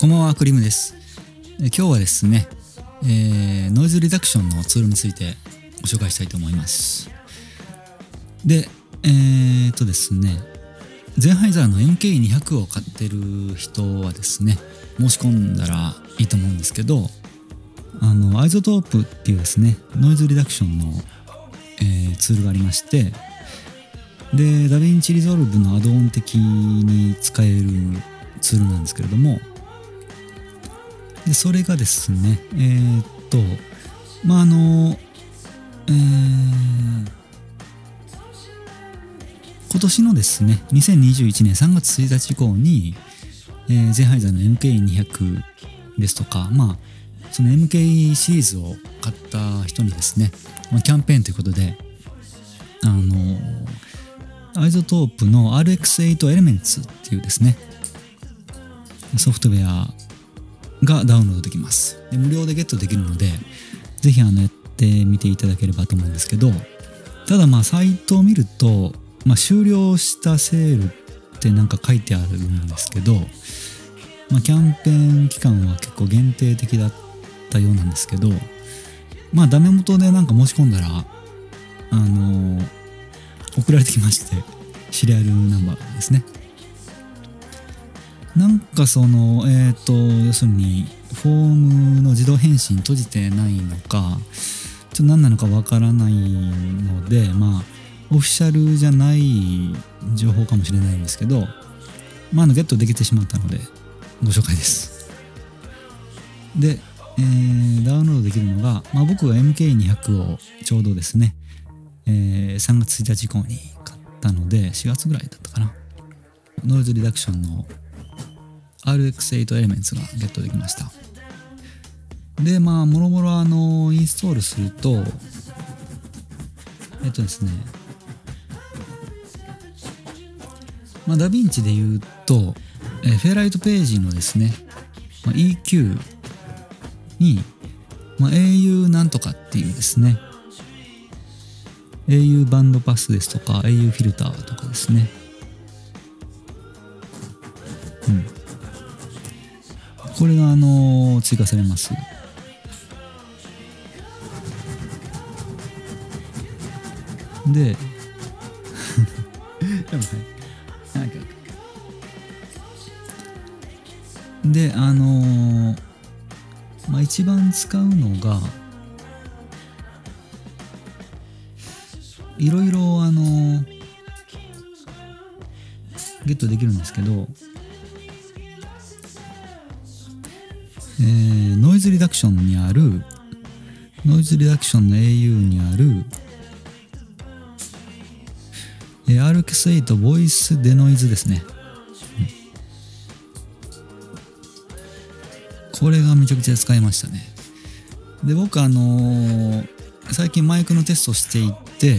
こんばんは、クリムです。今日はですね、ノイズリダクションのツールについてご紹介したいと思います。で、ですね、ゼンハイザーの MK200 を買ってる人はですね、申し込んだらいいと思うんですけど、アイゾトープっていうですね、ノイズリダクションの、ツールがありまして、で、ダヴィンチリゾルブのアドオン的に使えるツールなんですけれども、でそれがですね、今年のですね、2021年3月1日以降に、ゼンハイザーの MK200 ですとか、その MK シリーズを買った人にですね、キャンペーンということで、アイゾトープの RX8 Elements っていうですね、ソフトウェアがダウンロードできます。で無料でゲットできるので、ぜひやってみていただければと思うんですけど、ただサイトを見ると、終了したセールってなんか書いてあるんですけど、キャンペーン期間は結構限定的だったようなんですけど、ダメ元でなんか申し込んだら送られてきまして、シリアルナンバーですね。なんかその要するにフォームの自動返信閉じてないのか、ちょっと何なのかわからないので、オフィシャルじゃない情報かもしれないんですけど、ゲットできてしまったのでご紹介です。で、ダウンロードできるのが、僕が MK200 をちょうどですね、3月1日以降に買ったので、4月ぐらいだったかな。ノイズリダクションの RX8 Elements がゲットできました。で、もろもろインストールすると、ですね、ダヴィンチで言うと、フェアライトページのですね、EQ に、au なんとかっていうですね、au バンドパスですとか au フィルターとかですね、これが追加されます。でで一番使うのが、いろいろゲットできるんですけど、ノイズリダクションにある、ノイズリダクションの au にある、RX8 ボイスデノイズですね。これがめちゃくちゃ使いましたね。で、僕最近マイクのテストしていて、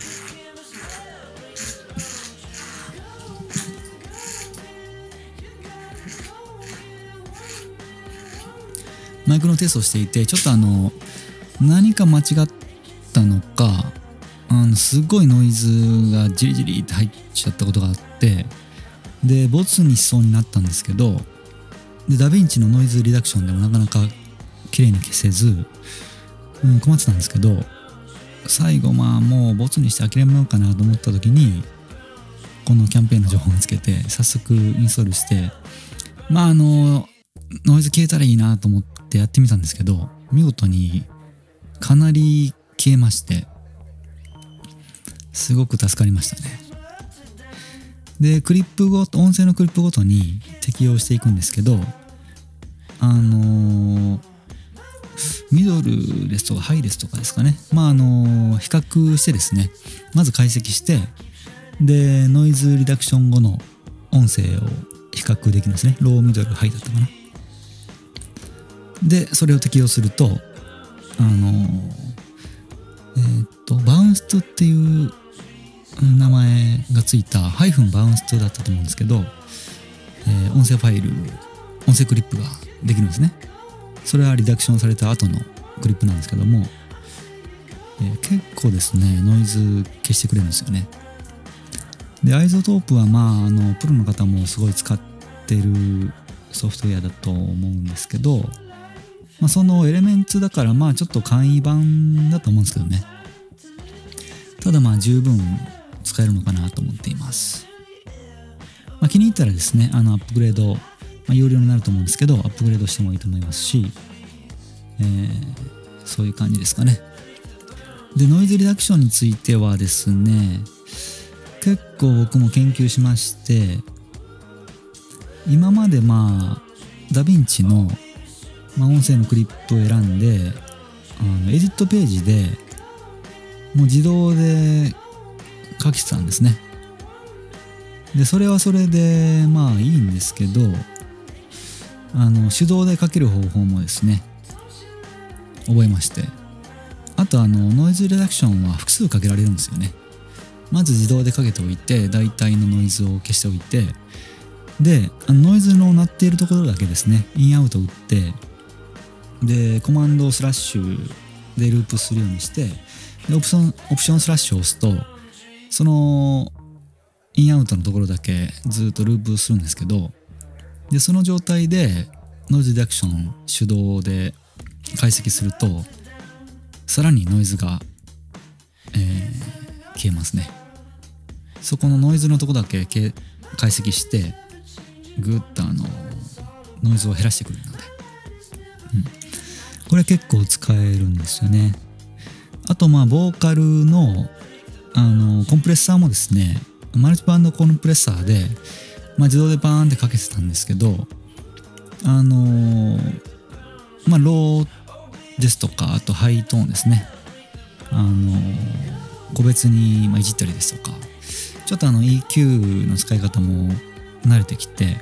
ちょっと何か間違ったのか、すごいノイズがジリジリって入っちゃったことがあって、でボツにしそうになったんですけど、でダヴィンチのノイズリダクションでもなかなか綺麗に消せず、困ってたんですけど、最後もうボツにして諦めようかなと思った時に、このキャンペーンの情報を見つけて早速インストールして、ノイズ消えたらいいなと思ってやってみたんですけど、見事にかなり消えまして、すごく助かりましたね。で、音声のクリップごとに適用していくんですけど、ミドルですとかハイですとかですかね。比較してですね、まず解析して、で、ノイズリダクション後の音声を比較できるんですね。ロー、ミドル、ハイだったかな。で、それを適用すると、バウンストっていう名前がついたハイフンバウンストだったと思うんですけど、音声ファイル、音声クリップができるんですね。それはリダクションされた後のクリップなんですけども、結構ですね、ノイズ消してくれるんですよね。で、アイゾトープはプロの方もすごい使ってるソフトウェアだと思うんですけど、そのエレメンツだからちょっと簡易版だと思うんですけどね。ただ十分使えるのかなと思っています。気に入ったらですね、アップグレード、有料になると思うんですけど、アップグレードしてもいいと思いますし、そういう感じですかね。で、ノイズリダクションについてはですね、結構僕も研究しまして、今までダヴィンチの、音声のクリップを選んで、エディットページでもう自動で書けてたんですね。で、それはそれでいいんですけど、手動で書ける方法もですね、覚えまして、あとノイズリダクションは複数かけられるんですよね。まず自動でかけておいて、大体のノイズを消しておいて、でノイズの鳴っているところだけですね、インアウト打って、でコマンドスラッシュでループするようにして、でオプションスラッシュを押すと、そのインアウトのところだけずっとループするんですけど、でその状態でノイズリダクション手動で解析すると、さらにノイズが、消えますね。そこのノイズのとこだけ解析して、ぐっとノイズを減らしてくれるので、これ結構使えるんですよね。あとボーカルのコンプレッサーもですね、マルチバンドコンプレッサーで、自動でバーンってかけてたんですけど、ローですとか、あとハイトーンですね、個別にいじったりですとか、ちょっとEQ の使い方も慣れてきて、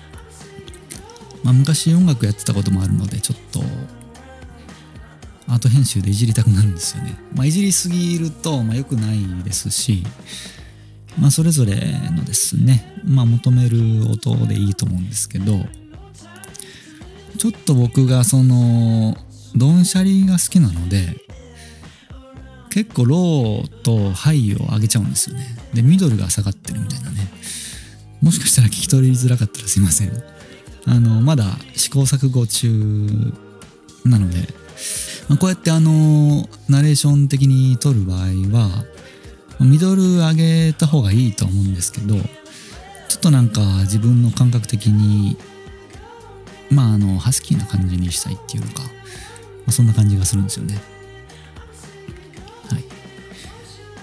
昔音楽やってたこともあるので、ちょっとアート編集でいじりたくなるんですよね。いじりすぎると良くないですし、それぞれのですね、求める音でいいと思うんですけど、ちょっと僕がドンシャリが好きなので、結構ローとハイを上げちゃうんですよね。でミドルが下がってるみたいなね。もしかしたら聞き取りづらかったらすいません。まだ試行錯誤中なので、こうやってナレーション的に撮る場合はミドル上げた方がいいとは思うんですけど、ちょっと自分の感覚的にハスキーな感じにしたいっていうのか、そんな感じがするんですよね。はい。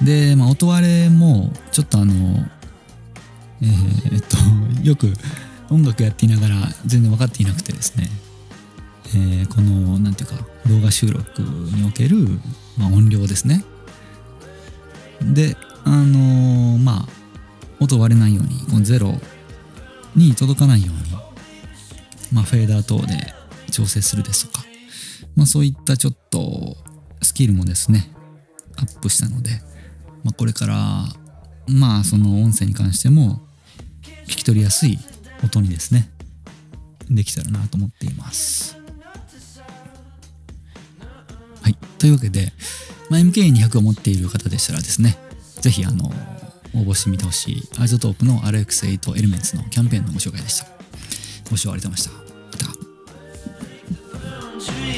で、音割れもちょっとよく音楽やっていながら全然分かっていなくてですね、このなんていうか動画収録における、音量ですね。で音割れないように、このゼロに届かないように、フェーダー等で調整するですとか、そういったちょっとスキルもですねアップしたので、これからその音声に関しても聞き取りやすい音にですねできたらなと思っています。はい、というわけで、MK200 を持っている方でしたらですね、ぜひ応募してみてほしいアイゾトープの RX8 エレメンツのキャンペーンのご紹介でした。ご視聴ありがとうございました。また。